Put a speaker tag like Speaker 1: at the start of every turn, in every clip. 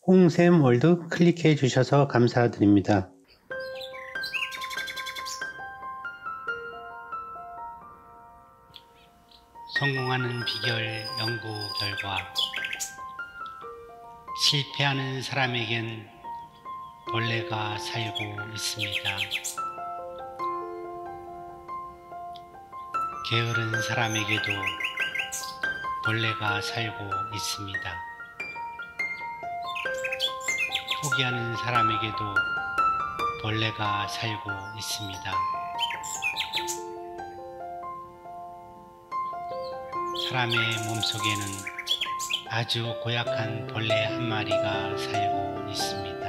Speaker 1: 홍샘 월드 클릭해 주셔서 감사드립니다.
Speaker 2: 성공하는 비결 연구 결과 실패하는 사람에겐 벌레가 살고 있습니다. 게으른 사람에게도 벌레가 살고 있습니다. 포기하는 사람에게도 벌레가 살고 있습니다. 사람의 몸속에는 아주 고약한 벌레 한 마리가 살고 있습니다.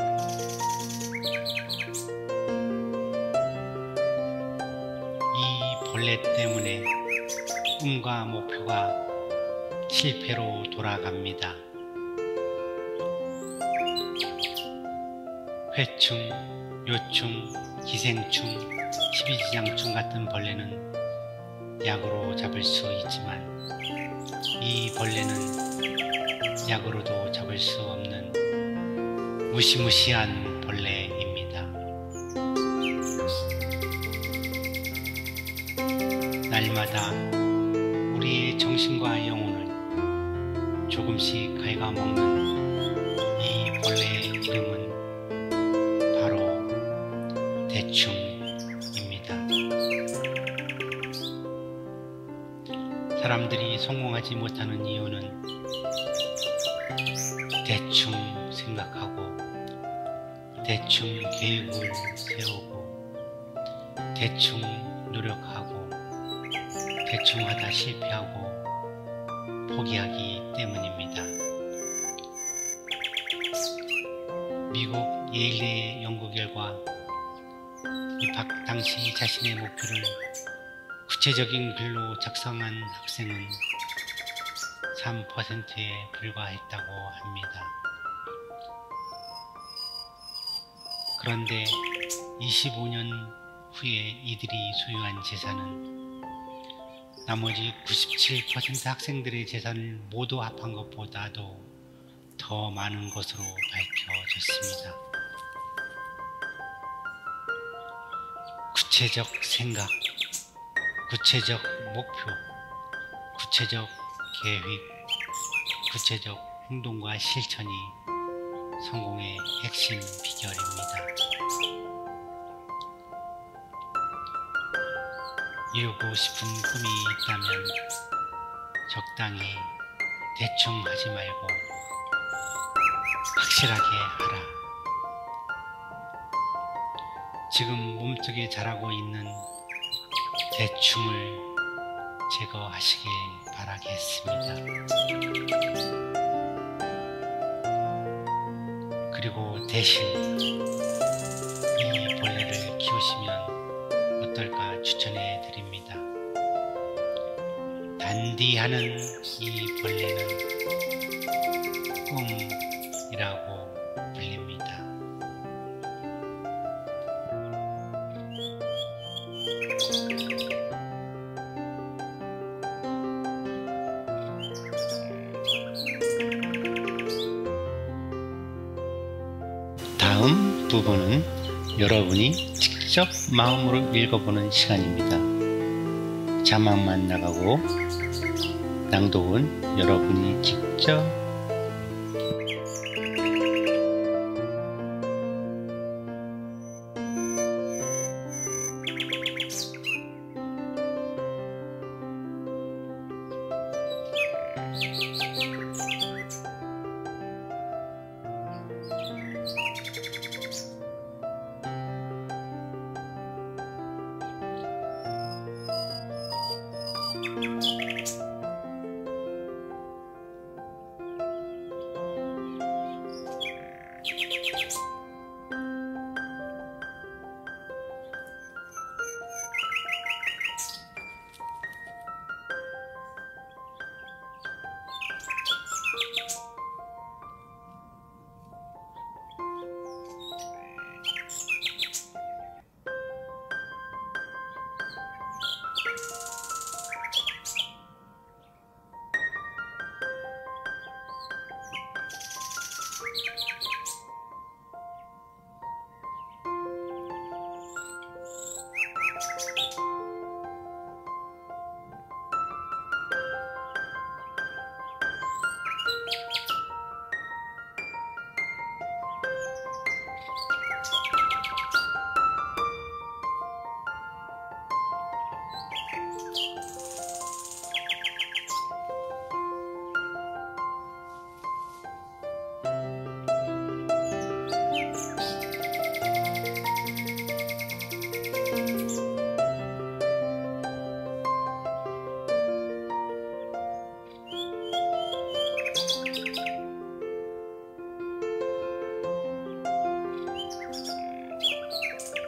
Speaker 2: 이 벌레 때문에 꿈과 목표가 실패로 돌아갑니다. 회충, 요충, 기생충, 십이지장충 같은 벌레는 약으로 잡을 수 있지만 이 벌레는 약으로도 잡을 수 없는 무시무시한 벌레입니다. 날마다 우리의 정신과 영혼을 조금씩 갉아먹는 이 벌레의 이름은 바로 대충입니다. 사람들이 성공하지 못하는 이유는 대충 생각하고 대충 계획을 세우고 대충 노력하고 대충 하다 실패하고 포기하기 때문입니다. 미국 예일대 연구 결과 입학 당시 자신의 목표를 구체적인 글로 작성한 학생은 3%에 불과했다고 합니다. 그런데 25년 후에 이들이 소유한 재산은 나머지 97% 학생들의 재산을 모두 합한 것보다도 더 많은 것으로 밝혀졌습니다. 구체적 생각, 구체적 목표, 구체적 계획, 구체적 행동과 실천이 성공의 핵심 비결입니다. 이루고 싶은 꿈이 있다면 적당히 대충 하지 말고 확실하게 하라. 지금 몸속에 자라고 있는 대충을 제거하시길 바라겠습니다. 그리고 대신 이 벌레를 키우시면 어떨까 추천해 드립니다. 단디하는 이 벌레는 꿈이라고 불립니다. 다음 부분은 여러분이 직접 마음으로 읽어보는 시간입니다. 자막만 나가고 낭독은 여러분이 직접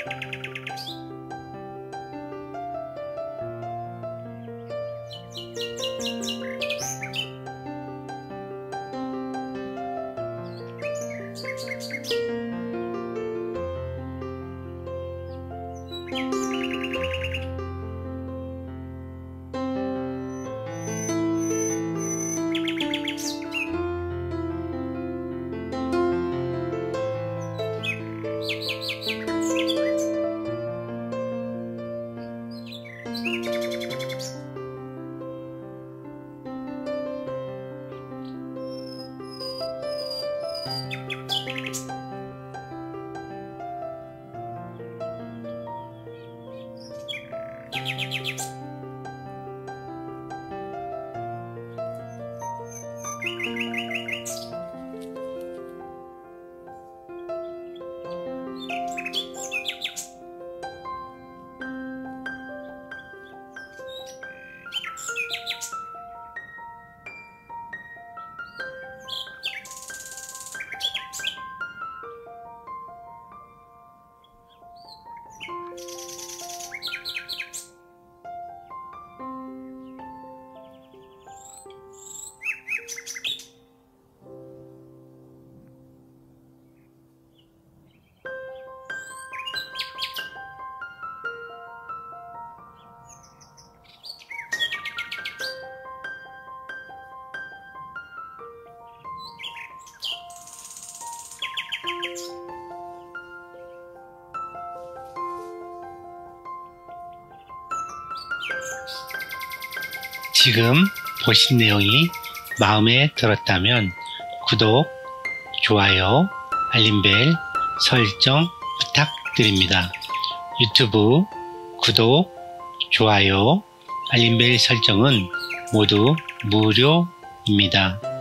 Speaker 2: 지금 보신 내용이 마음에 들었다면 구독, 좋아요, 알림벨 설정 부탁드립니다. 유튜브 구독, 좋아요, 알림벨 설정은 모두 무료입니다.